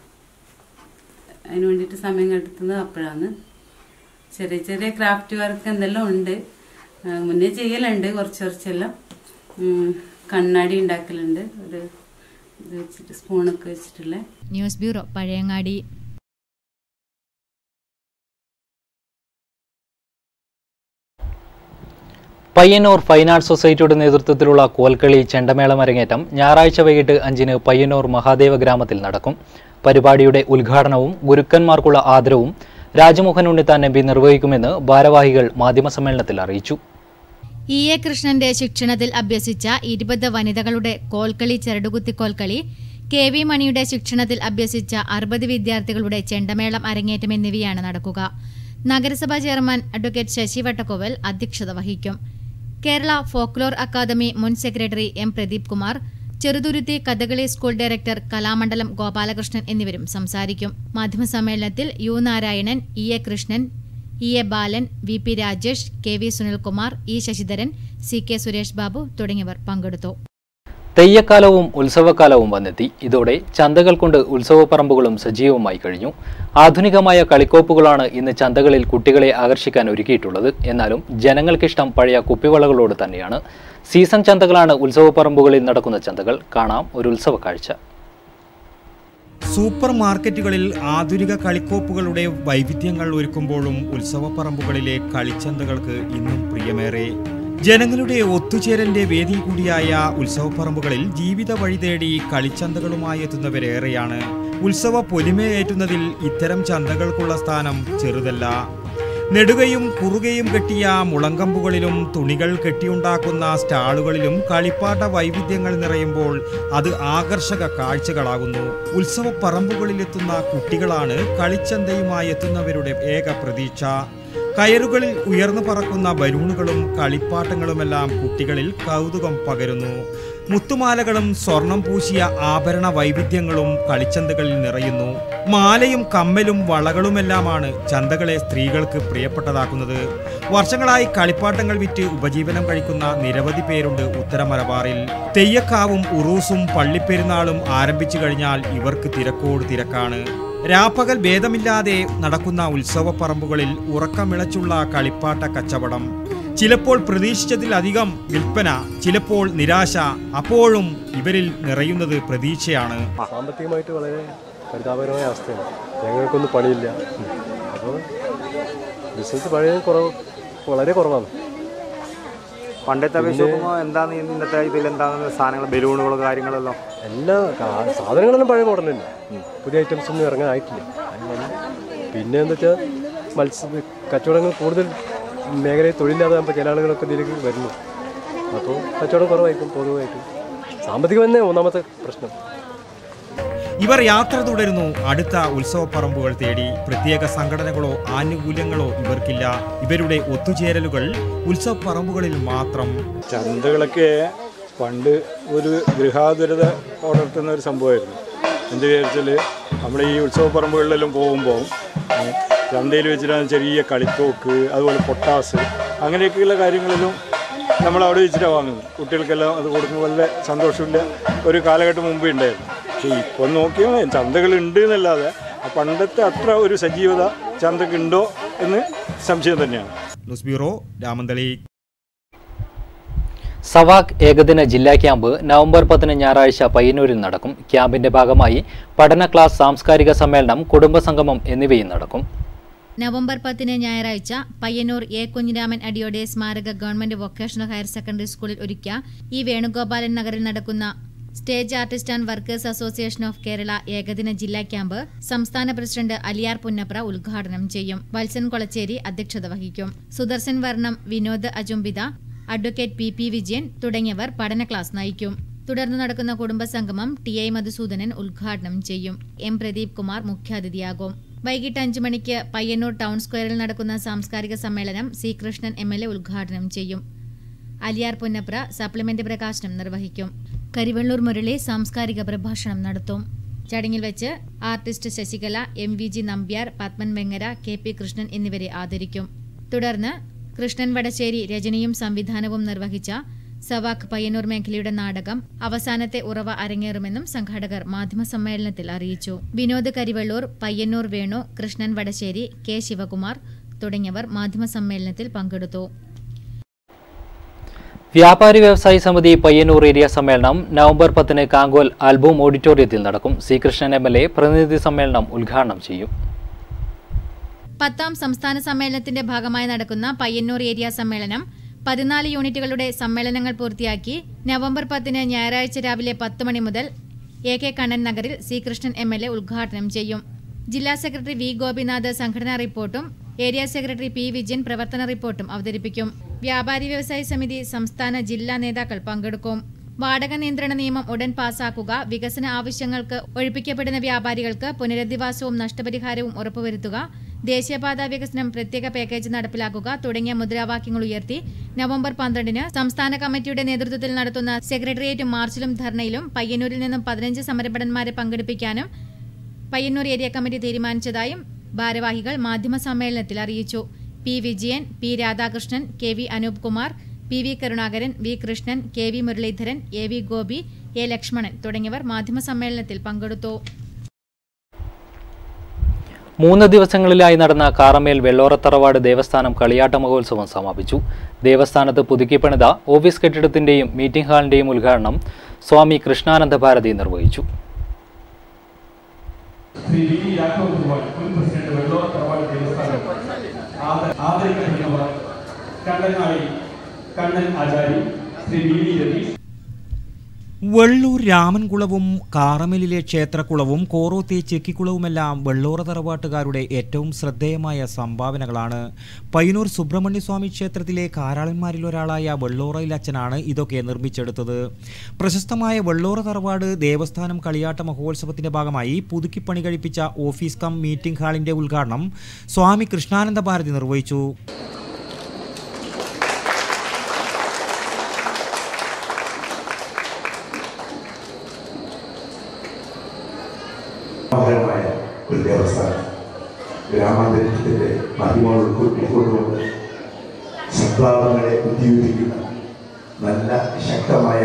അതിന് വേണ്ടിയിട്ട് സമയം കണ്ടെത്തുന്നത് അപ്പോഴാണ്. ചെറിയ ചെറിയ ക്രാഫ്റ്റ് വർക്ക് എന്തെല്ലാം ഉണ്ട്, മുന്നേ ചെയ്യലുണ്ട് കുറച്ചെല്ലാം. കണ്ണാടി ഉണ്ടാക്കലുണ്ട്, ഒരു ഇത് വെച്ചിട്ട് സ്പൂണൊക്കെ വെച്ചിട്ടുള്ള. News bureau, Pazhayangadi. Payyannur fine arts സൊസൈറ്റിയുടെ നേതൃത്വത്തിലുള്ള കോൽക്കളി ചെണ്ടമേളം അരങ്ങേറ്റം ഞായറാഴ്ച വൈകിട്ട് 5-ന് പയ്യന്നൂർ മഹാദേവ ഗ്രാമത്തിൽ നടക്കും. പരിപാടിയുടെ ഉദ്ഘാടനവും ഗുരുക്കന്മാർക്കുള്ള ആദരവും രാജമോഹൻ ഉണ്ണിത്താൻ എം പി നിർവഹിക്കുമെന്ന് ഭാരവാഹികൾ മാധ്യമസമ്മേളനത്തിൽ അറിയിച്ചു. E.A. കൃഷ്ണന്റെ ശിക്ഷണത്തിൽ അഭ്യസിച്ച 20 വനിതകളുടെ കോൽക്കളി, ചെരടുകുത്തി കോൽക്കളി, KV മണിയുടെ ശിക്ഷണത്തിൽ അഭ്യസിച്ച 60 വിദ്യാർത്ഥികളുടെ ചെണ്ടമേളം അരങ്ങേറ്റം എന്നിവയാണ് നടക്കുക. നഗരസഭാ ചെയർമാൻ അഡ്വക്കേറ്റ് ശശി വട്ടക്കോവൽ അധ്യക്ഷത വഹിക്കും. കേരള ഫോക്ലോർ അക്കാദമി മുൻ secretary M. Pradeep Kumar, Cheruthuruthy Kathakali school director Kalamandalam Gopalakrishnan എന്നിവരും സംസാരിക്കും. മാധ്യമസമ്മേളനത്തിൽ U. Narayanan, E.A. Krishnan, E.A. ബാലൻ, VP Rajesh, KV Sunilkumar, E. Sasidharan, CK Suresh Babu തുടങ്ങിയവർ പങ്കെടുത്തു. തെയ്യക്കാലവും ഉത്സവകാലവും വന്നെത്തി. ഇതോടെ ചന്തകൾ കൊണ്ട് ഉത്സവപ്പറമ്പുകളും സജീവമായി കഴിഞ്ഞു. ആധുനികമായ കളിക്കോപ്പുകളാണ് ഇന്ന് ചന്തകളിൽ കുട്ടികളെ ആകർഷിക്കാൻ ഒരുക്കിയിട്ടുള്ളത്. എന്നാലും ജനങ്ങൾക്കിഷ്ടം പഴയ കുപ്പിവളകളോട് തന്നെയാണ്. സീസൺ ചന്തകളാണ് ഉത്സവപ്പറമ്പുകളിൽ നടക്കുന്ന ചന്തകൾ. കാണാം ഒരു ഉത്സവ കാഴ്ച. സൂപ്പർ മാർക്കറ്റുകളിൽ ആധുനിക കളിക്കോപ്പുകളുടെ വൈവിധ്യങ്ങൾ ഒരുക്കുമ്പോഴും ഉത്സവപ്പറമ്പുകളിലെ കളിച്ചന്തകൾക്ക് ഇന്നും പ്രിയമേറെ. ജനങ്ങളുടെ ഒത്തുചേരലിന്റെ വേദി കൂടിയായ ഉത്സവപ്പറമ്പുകളിൽ ജീവിത വഴി തേടി കളിച്ചന്തകളുമായി എത്തുന്നവരേറെയാണ്. ഉത്സവ പൊലിമയേറ്റുന്നതിൽ ഇത്തരം ചന്തകൾക്കുള്ള സ്ഥാനം ചെറുതല്ല. നെടുകയും കുറുകയും കെട്ടിയ മുളങ്കമ്പുകളിലും തുണികൾ കെട്ടിയുണ്ടാക്കുന്ന സ്റ്റാളുകളിലും കളിപ്പാട്ട വൈവിധ്യങ്ങൾ നിറയുമ്പോൾ അത് ആകർഷക കാഴ്ചകളാകുന്നു. ഉത്സവപ്പറമ്പുകളിലെത്തുന്ന കുട്ടികളാണ് കളിച്ചന്തയുമായി എത്തുന്നവരുടെ ഏക പ്രതീക്ഷ. കയറുകളിൽ ഉയർന്നു പറക്കുന്ന ബലൂണുകളും കളിപ്പാട്ടങ്ങളുമെല്ലാം കുട്ടികളിൽ കൗതുകം പകരുന്നു. മുത്തുമാലകളും സ്വർണം പൂശിയ ആഭരണ വൈവിധ്യങ്ങളും കളിച്ചന്തകളിൽ നിറയുന്നു. മാലയും കമ്മലും വളകളുമെല്ലാമാണ് ചന്തകളെ സ്ത്രീകൾക്ക് പ്രിയപ്പെട്ടതാക്കുന്നത്. വർഷങ്ങളായി കളിപ്പാട്ടങ്ങൾ വിറ്റ് ഉപജീവനം കഴിക്കുന്ന നിരവധി പേരുണ്ട് ഉത്തര മലബാറിൽ. തെയ്യക്കാവും ഉറൂസും പള്ളിപ്പെരുന്നാളും ആരംഭിച്ചു കഴിഞ്ഞാൽ ഇവർക്ക് തിരക്കോട് തിരക്കാണ്. രാപ്പകൽ ഭേദമില്ലാതെ നടക്കുന്ന ഉത്സവപ്പറമ്പുകളിൽ ഉറക്കമിളച്ചുള്ള കളിപ്പാട്ട കച്ചവടം. ചിലപ്പോൾ പ്രതീക്ഷിച്ചതിലധികം വിൽപ്പന, ചിലപ്പോൾ നിരാശ. അപ്പോഴും ഇവരിൽ നിറയുന്നത് പ്രതീക്ഷയാണ്. സാമ്പത്തികമായിട്ട് വളരെ പരിതാപകരമായ അവസ്ഥയാണ്. ഞങ്ങൾക്കൊന്നും പണിയില്ല. അപ്പോൾ ബിസിനസ് പഴയ വളരെ കുറവാണ്. പണ്ടത്തെ അപേക്ഷിച്ച് എന്താണ് ഇന്നത്തെ ഇതിലെന്താണ് സാധനങ്ങൾ, ബലൂണുകളും കാര്യങ്ങളെല്ലാം എല്ലാ സാധനങ്ങളെല്ലാം പഴയ മോഡലുണ്ട്. പുതിയ ഐറ്റംസ് ഒന്നും ഇറങ്ങാനായിട്ടില്ല. പിന്നെ എന്താ വെച്ചാൽ കച്ചവടങ്ങൾ കൂടുതൽ മേഖലയിൽ തൊഴിലില്ലാതാകുമ്പോൾ ചില ആളുകളൊക്കെ ഇതിലേക്ക് വരുന്നു. അപ്പോൾ കച്ചവടം കുറവായിരിക്കും. പൊതുവായിട്ടും സാമ്പത്തികം തന്നെ ഒന്നാമത്തെ പ്രശ്നം. ഇവർ യാത്ര തുടരുന്നു അടുത്ത ഉത്സവപ്പറമ്പുകൾ തേടി. പ്രത്യേക സംഘടനകളോ ആനുകൂല്യങ്ങളോ ഇവർക്കില്ല. ഇവരുടെ ഒത്തുചേരലുകൾ ഉത്സവപ്പറമ്പുകളിൽ മാത്രം. ചന്തകളൊക്കെ പണ്ട് ഒരു ഗൃഹാതുരത ഉണർത്തുന്ന ഒരു സംഭവമായിരുന്നു. എന്ത് വിചാരിച്ചാൽ നമ്മൾ ഈ ഉത്സവപ്പറമ്പുകളിലെല്ലാം പോകുമ്പോൾ ചന്തയിൽ വെച്ചിട്ടാണ് ചെറിയ കളിത്തോക്ക്, അതുപോലെ പൊട്ടാസ്, അങ്ങനെയൊക്കെയുള്ള കാര്യങ്ങളിലും നമ്മൾ അവിടെ വെച്ചിട്ടാണ് വാങ്ങുന്നത്. കുട്ടികൾക്കെല്ലാം അത് കൊടുക്കുമ്പോൾ വളരെ സന്തോഷമില്ല ഒരു കാലഘട്ടം മുമ്പേ ഉണ്ടായിരുന്നു. പക്ഷേ ഇപ്പോൾ നോക്കിയാൽ ചന്തകളുണ്ട് എന്നല്ലാതെ പണ്ടത്തെ അത്ര ഒരു സജീവത ചന്തക്കുണ്ടോ എന്ന് സംശയം തന്നെയാണ്. News bureau, Ramanthali. സവാക് ഏകദിന ജില്ലാ ക്യാമ്പ് നവംബർ 10 ഞായറാഴ്ച പയ്യന്നൂരിൽ നടക്കും. ക്യാമ്പിന്റെ ഭാഗമായി പഠന ക്ലാസ്, സാംസ്കാരിക സമ്മേളനം, കുടുംബസംഗമം എന്നിവയും നടക്കും. നവംബർ 10 ഞായറാഴ്ച പയ്യന്നൂർ എ. കുഞ്ഞിരാമൻ അടിയോടെ സ്മാരക ഗവൺമെന്റ് വൊക്കേഷണൽ ഹയർ സെക്കൻഡറി സ്കൂളിൽ ഒരുക്കിയ ഇ. വേണുഗോപാലൻ നഗറിൽ നടക്കുന്ന stage artist and workers association of Kerala ഏകദിന ജില്ലാ ക്യാമ്പ് സംസ്ഥാന പ്രസിഡന്റ് അലിയാർ പുന്നപ്ര ഉദ്ഘാടനം ചെയ്യും. വത്സൻ കൊളച്ചേരി അധ്യക്ഷത വഹിക്കും. സുദർശൻ വർണ്ണം, വിനോദ് അജുംബിത, അഡ്വക്കേറ്റ് PP വിജയൻ തുടങ്ങിയവർ പഠന ക്ലാസ് നയിക്കും. തുടർന്ന് നടക്കുന്ന കുടുംബസംഗമം TI മധുസൂദനൻ ഉദ്ഘാടനം ചെയ്യും. M. പ്രദീപ് കുമാർ മുഖ്യാതിഥിയാകും. വൈകിട്ട് 5 മണിക്ക് പയ്യന്നൂർ ടൗൺ സ്ക്വയറിൽ നടക്കുന്ന സാംസ്കാരിക സമ്മേളനം C. കൃഷ്ണൻ MLA ഉദ്ഘാടനം ചെയ്യും. അലിയാർ പുന്നപ്ര സപ്ലിമെന്റ് പ്രകാശനം നിർവഹിക്കും. കരിവെള്ളൂർ മുരളി സാംസ്കാരിക പ്രഭാഷണം നടത്തും. ചടങ്ങിൽ വെച്ച് artist Sasikala, MVG Nambiar, Padman Vengara, KP Krishnan എന്നിവരെ ആദരിക്കും. തുടർന്ന് കൃഷ്ണൻ വടശ്ശേരി രചനയും സംവിധാനവും നിർവഹിച്ച സവാക് പയ്യന്നൂർ മേഖലയുടെ നാടകം അവസാനത്തെ ഉറവ അരങ്ങേറുമെന്നും സംഘാടകർ മാധ്യമസമ്മേളനത്തിൽ അറിയിച്ചു. വിനോദ് കരിവെള്ളൂർ, പയ്യന്നൂർ വേണു, കൃഷ്ണൻ വടശ്ശേരി, K. ശിവകുമാർ തുടങ്ങിയവർ മാധ്യമസമ്മേളനത്തിൽ പങ്കെടുത്തു. വ്യാപാരി വ്യവസായി സമിതി പയ്യന്നൂർ ഏരിയ സമ്മേളനം നവംബർ 10 കാങ്കോൽ ആൽബം ഓഡിറ്റോറിയത്തിൽ നടക്കും. സി കൃഷ്ണൻ MLA പ്രതിനിധി സമ്മേളനം ഉദ്ഘാടനം ചെയ്യും. 10ാം സംസ്ഥാന സമ്മേളനത്തിന്റെ ഭാഗമായി നടക്കുന്ന പയ്യന്നൂർ ഏരിയ സമ്മേളനം 14 യൂണിറ്റുകളുടെ സമ്മേളനങ്ങൾ പൂർത്തിയാക്കി നവംബർ 10 ഞായറാഴ്ച രാവിലെ 10 മണി മുതൽ AK കണ്ണൻ നഗറിൽ സി കൃഷ്ണൻ MLA ഉദ്ഘാടനം ചെയ്യും. ജില്ലാ സെക്രട്ടറി വി ഗോപിനാഥ് സംഘടനാ റിപ്പോർട്ടും ഏരിയ സെക്രട്ടറി പി വിജയൻ പ്രവർത്തന റിപ്പോർട്ടും അവതരിപ്പിക്കും. വ്യാപാരി വ്യവസായി സമിതി സംസ്ഥാന ജില്ലാ നേതാക്കൾ പങ്കെടുക്കും. വാടക നിയന്ത്രണ നിയമം ഉടൻ പാസാക്കുക, വികസന ആവശ്യങ്ങൾക്ക് ഒഴിപ്പിക്കപ്പെടുന്ന വ്യാപാരികൾക്ക് പുനരധിവാസവും നഷ്ടപരിഹാരവും ഉറപ്പുവരുത്തുക, ദേശീയപാതാ വികസനം പ്രത്യേക പാക്കേജ് നടപ്പിലാക്കുക തുടങ്ങിയ മുദ്രാവാക്യങ്ങൾ ഉയർത്തി നവംബർ 12 സംസ്ഥാന കമ്മിറ്റിയുടെ നേതൃത്വത്തിൽ നടത്തുന്ന സെക്രട്ടേറിയറ്റ് മാർച്ചിലും ധർണയിലും പയ്യന്നൂരിൽ നിന്നും 15 സമരഭടന്മാരെ പങ്കെടുപ്പിക്കാനും പയ്യന്നൂർ ഏരിയ കമ്മിറ്റി തീരുമാനിച്ചതായും ഭാരവാഹികൾ മാധ്യമ സമ്മേളനത്തിൽ അറിയിച്ചു. P Vijayan, P Radhakrishnan, KV Anoop Kumar, PV Karunakaran, V Krishnan, KV Muraleedharan, AV Gopi, A Lakshmanan തുടങ്ങിയവർ മാധ്യമ സമ്മേളനത്തിൽ പങ്കെടുത്തു. 3 ദിവസങ്ങളിലായി നടന്ന കാറമേൽ വെള്ളോറത്തറവാട് ദേവസ്ഥാനം കളിയാട്ട മഹോത്സവം സമാപിച്ചു. ദേവസ്ഥാനത്ത് പുതുക്കിപ്പണിത ഓഫീസ് കെട്ടിടത്തിന്റെയും മീറ്റിംഗ് ഹാളിന്റെയും ഉദ്ഘാടനം സ്വാമി കൃഷ്ണാനന്ദ ഭാരതി നിർവഹിച്ചു. വെള്ളൂർ രാമൻകുളവും കാറമലിലെ ക്ഷേത്രക്കുളവും കോറോത്തെ ചെക്കിക്കുളവുമെല്ലാം വെള്ളോറ തറവാട്ടുകാരുടെ ഏറ്റവും ശ്രദ്ധേയമായ സംഭാവനകളാണ്. പയ്യന്നൂർ സുബ്രഹ്മണ്യസ്വാമി ക്ഷേത്രത്തിലെ കാരാളന്മാരിൽ ഒരാളായ വെള്ളോറയിലച്ഛനാണ് ഇതൊക്കെ നിർമ്മിച്ചെടുത്തത്. പ്രശസ്തമായ വെള്ളോറ തറവാട് ദേവസ്ഥാനം കളിയാട്ട മഹോത്സവത്തിന്റെ ഭാഗമായി പുതുക്കിപ്പണി കഴിപ്പിച്ച ഓഫീസ് കം മീറ്റിംഗ് ഹാളിന്റെ ഉദ്ഘാടനം സ്വാമി കൃഷ്ണാനന്ദ ഭാരതി നിർവഹിച്ചു. മനോഹരമായ ഒരു ദേവസ്ഥാനം ഗ്രാമാന്തരീക്ഷത്തിന്റെ മഹിമകൾ ഉൾക്കൊണ്ടുകൊണ്ട് സദ്ഭാവങ്ങളെ ഉദ്യോഗിക്കുന്ന നല്ല ശക്തമായ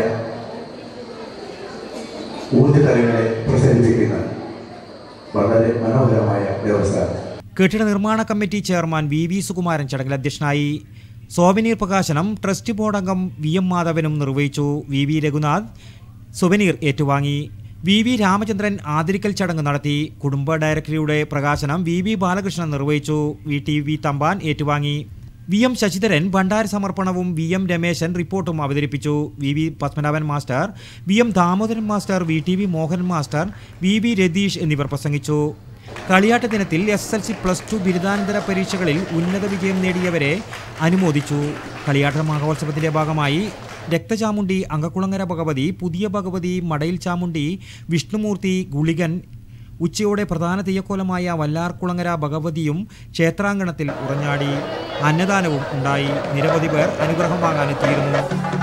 ഊർജ്ജതലങ്ങളെ പ്രസരിപ്പിക്കുന്ന വളരെ മനോഹരമായ ദേവസ്ഥാനം. കെട്ടിട നിർമ്മാണ കമ്മിറ്റി ചെയർമാൻ VV സുകുമാരൻ ചടങ്ങിൽ അധ്യക്ഷനായി. സോവനീർ പ്രകാശനം ട്രസ്റ്റ് ബോർഡ് അംഗം VM മാധവനും നിർവഹിച്ചു. VV രഘുനാഥ് സുവനീർ ഏറ്റുവാങ്ങി. VV രാമചന്ദ്രൻ ആദരിക്കൽ ചടങ്ങ് നടത്തി. കുടുംബ ഡയറക്ടറിയുടെ പ്രകാശനം VV ബാലകൃഷ്ണൻ നിർവഹിച്ചു. VTV തമ്പാൻ ഏറ്റുവാങ്ങി. VM ശശിധരൻ ഭണ്ഡാര സമർപ്പണവും VM രമേശൻ റിപ്പോർട്ടും അവതരിപ്പിച്ചു. VV Padmanabhan master, VM Damodaran master, VTV Mohan master, VV Ratheesh എന്നിവർ പ്രസംഗിച്ചു. കളിയാട്ട ദിനത്തിൽ SSLC+2 ബിരുദാനന്തര പരീക്ഷകളിൽ ഉന്നത വിജയം നേടിയവരെ അനുമോദിച്ചു. കളിയാട്ട മഹോത്സവത്തിന്റെ ഭാഗമായി രക്തചാമുണ്ടി, അങ്കക്കുളങ്ങര ഭഗവതി, പുതിയ ഭഗവതി, മടയിൽ ചാമുണ്ടി, വിഷ്ണുമൂർത്തി, ഗുളികൻ, ഉച്ചയോടെ പ്രധാന തെയ്യക്കോലമായ വല്ലാർക്കുളങ്ങര ഭഗവതിയും ക്ഷേത്രാങ്കണത്തിൽ ഉറഞ്ഞാടി. അന്നദാനവും ഉണ്ടായി. നിരവധി പേർ അനുഗ്രഹം വാങ്ങാനെത്തിയിരുന്നു.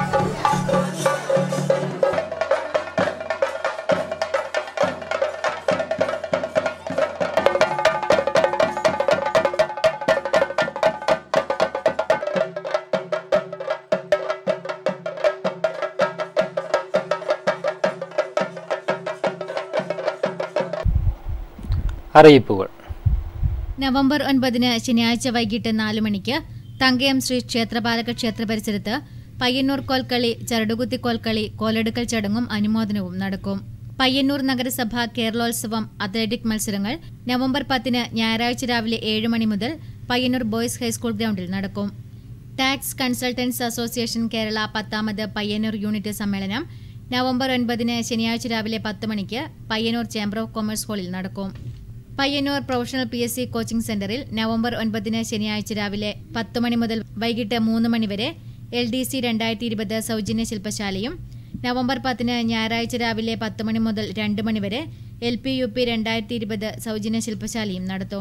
അറിയിപ്പുകൾ. നവംബർ 9 ശനിയാഴ്ച വൈകിട്ട് 4 മണിക്ക് തങ്കയം ശ്രീ ക്ഷേത്രപാലക ക്ഷേത്ര പരിസരത്ത് പയ്യന്നൂർ കോൽക്കളി, ചരടുകുത്തി കോൽക്കളി, കോലെടുക്കൽ ചടങ്ങും അനുമോദനവും നടക്കും. പയ്യന്നൂർ നഗരസഭ കേരളോത്സവം അത്ലറ്റിക് മത്സരങ്ങൾ നവംബർ 10 ഞായറാഴ്ച രാവിലെ 7 മണി മുതൽ പയ്യന്നൂർ ബോയ്സ് ഹൈസ്കൂൾ ഗ്രൗണ്ടിൽ നടക്കും. ടാക്സ് കൺസൾട്ടൻസ് അസോസിയേഷൻ കേരള 10ാമത് പയ്യന്നൂർ യൂണിറ്റ് സമ്മേളനം നവംബർ 9 ശനിയാഴ്ച രാവിലെ 10 മണിക്ക് പയ്യന്നൂർ ചേംബർ ഓഫ് കൊമേഴ്സ് ഹാളിൽ നടക്കും. പയ്യന്നൂർ പ്രൊഫഷണൽ PSC കോച്ചിംഗ് സെന്ററിൽ നവംബർ 9 ശനിയാഴ്ച രാവിലെ 10 മണി മുതൽ വൈകിട്ട് 3 മണി വരെ LDC 2020 സൗജന്യ ശില്പശാലയും നവംബർ 10 ഞായറാഴ്ച രാവിലെ 10 മണി മുതൽ 2 മണി വരെ LP-UP 2020 സൗജന്യ ശില്പശാലയും നടത്തും.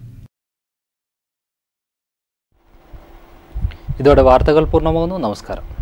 ഇതോടെ വാർത്തകൾ പൂർണ്ണമാകുന്നു. നമസ്കാരം.